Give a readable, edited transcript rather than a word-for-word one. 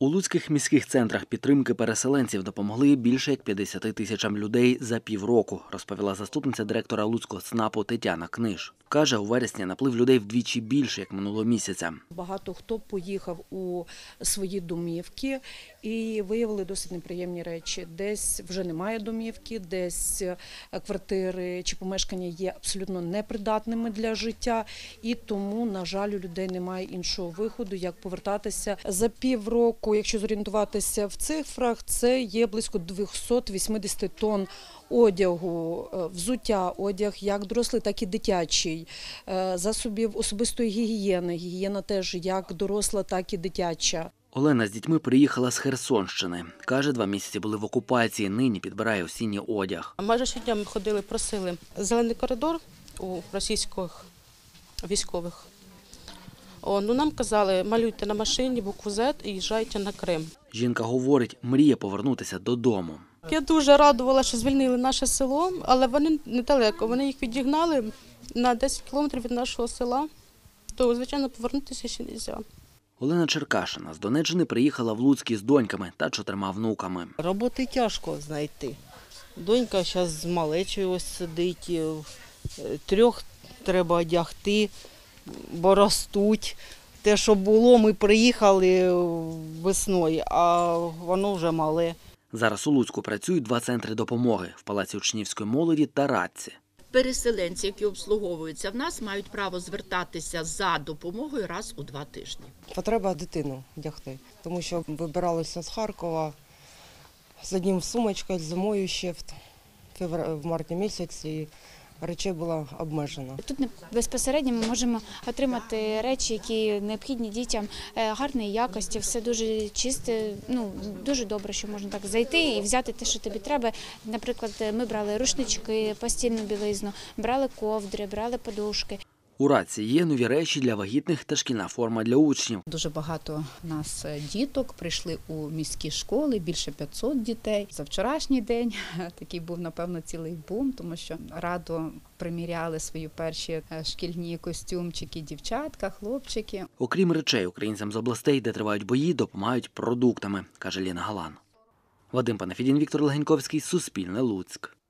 У луцьких міських центрах підтримки переселенців допомогли більше як 50 тисячам людей за півроку, розповіла заступниця директора Луцького ЦНАПу Тетяна Книж. Каже, у вересні наплив людей вдвічі більше, як минулого місяця. Багато хто поїхав у свої домівки і виявили досить неприємні речі. Десь вже немає домівки, десь квартири чи помешкання є абсолютно непридатними для життя. І тому, на жаль, у людей немає іншого виходу, як повертатися. За півроку, якщо зорієнтуватися в цифрах, це є близько 280 тонн одягу, взуття, одяг як дорослий, так і дитячий, засобів особистої гігієни. Гігієна теж як доросла, так і дитяча. Олена з дітьми приїхала з Херсонщини. Каже, 2 місяці були в окупації, нині підбирає осінній одяг. Майже щодня ми ходили, просили зелений коридор у російських військових. Нам казали, малюйте на машині букву Z і їжджайте на Крим. Жінка говорить, мріє повернутися додому. Я дуже радувала, що звільнили наше село, але вони недалеко. Вони їх відігнали на 10 кілометрів від нашого села, то, звичайно, повернутися ще не можна. Олена Черкашина з Донеччини приїхала в Луцьк із доньками та 4 внуками. Роботи тяжко знайти. Донька зараз з малечою ось сидить, 3 треба одягти, бо ростуть. Те, що було, ми приїхали весною, а воно вже мале. Зараз у Луцьку працюють 2 центри допомоги – в Палаці учнівської молоді та Радці. Переселенці, які обслуговуються в нас, мають право звертатися за допомогою раз у 2 тижні. Потреба дитину вдягти, тому що вибиралися з Харкова з одним сумочкою, зимою ще в марті місяці. Речей було обмежено. Тут безпосередньо ми можемо отримати речі, які необхідні дітям, гарної якості, все дуже чисте, дуже добре, що можна так зайти і взяти те, що тобі треба. Наприклад, ми брали рушнички, постільну білизну, брали ковдри, брали подушки. У Радці є нові речі для вагітних та шкільна форма для учнів. Дуже багато нас діток прийшли у міські школи, більше 500 дітей. За вчорашній день такий був, напевно, цілий бум, тому що радо приміряли свої перші шкільні костюмчики дівчатка, хлопчики. Окрім речей, українцям з областей, де тривають бої, допомагають продуктами, каже Ліна Галан. Вадим Панафідін, Віктор Легеньковський, Суспільне, Луцьк.